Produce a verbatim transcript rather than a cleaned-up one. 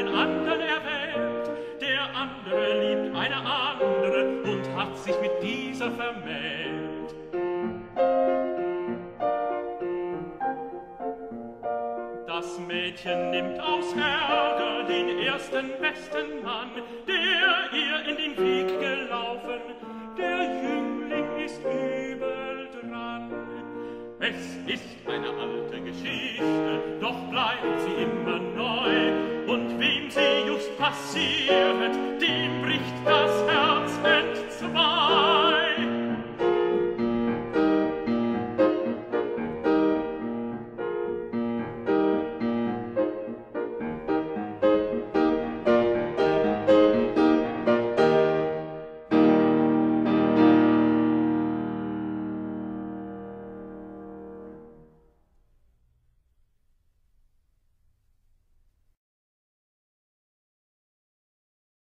einen anderen erwählt, der andere liebt eine andere und hat sich mit dieser vermählt. Das Mädchen nimmt aus Ärger den ersten besten Mann, der ihr in den Weg gelaufen, der Jüngling ist übel dran. Es ist eine alte Geschichte, doch bleibt sie immer neu, und wem sie just passiert, dem bricht das Herz entzwei.